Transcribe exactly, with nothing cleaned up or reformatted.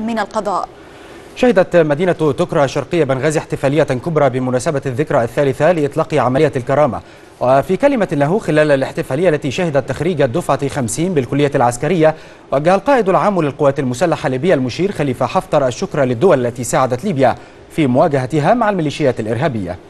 من القضاء. شهدت مدينة تكرى الشرقية بنغازي احتفالية كبرى بمناسبة الذكرى الثالثة لإطلاق عملية الكرامة. وفي كلمة له خلال الاحتفالية التي شهدت تخريج الدفعة خمسين بالكلية العسكرية، وجه القائد العام للقوات المسلحة الليبية المشير خليفة حفتر الشكر للدول التي ساعدت ليبيا في مواجهتها مع الميليشيات الإرهابية.